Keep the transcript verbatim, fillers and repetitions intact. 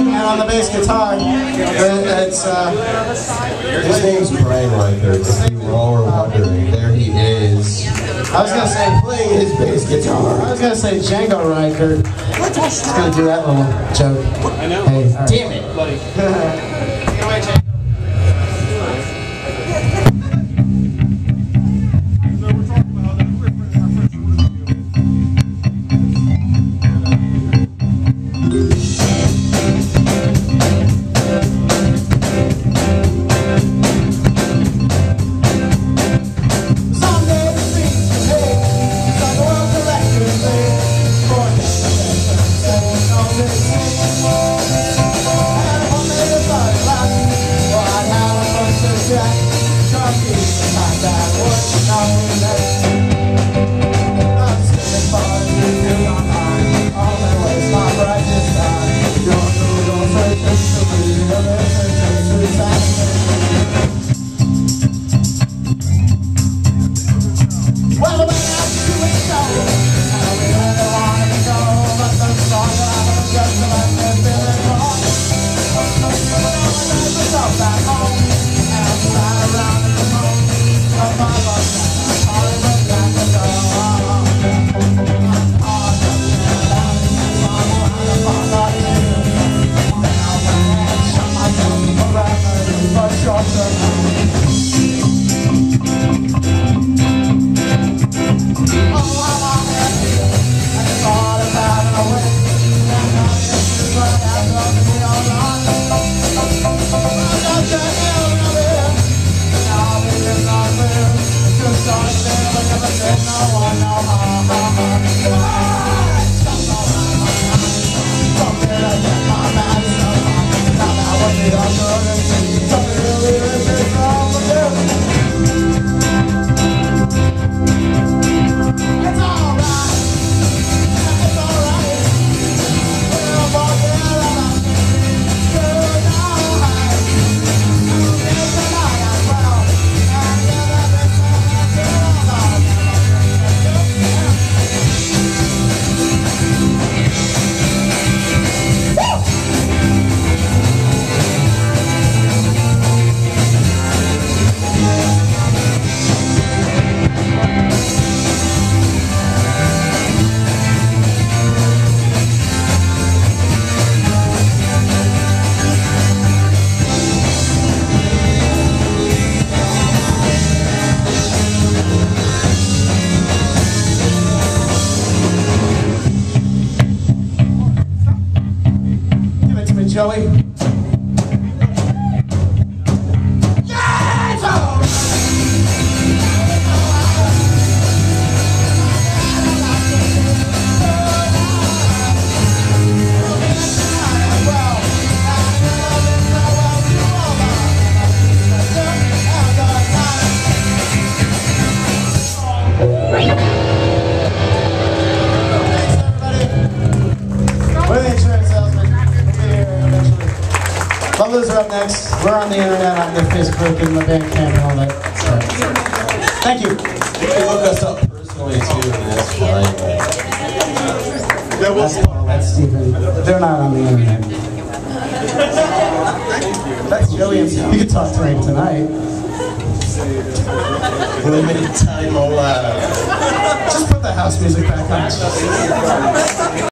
and on the bass guitar. It's, uh, His name's Brian Reichert, if you all were wondering. There he is. I was gonna say Playing his bass guitar. I was gonna say Django Reichert. Just gonna do that little joke. I know. Hey, right. Damn it! Joey. Bubblers are up next. We're on the internet, on the Facebook and the Bandcamp and all that stuff. Thank you. You can look us up personally too, and that's fine. That's Paul, that's Stephen. They're not on the internet. That's Joey. You can talk to him tonight. Limited time allowed. Just put the house music back on.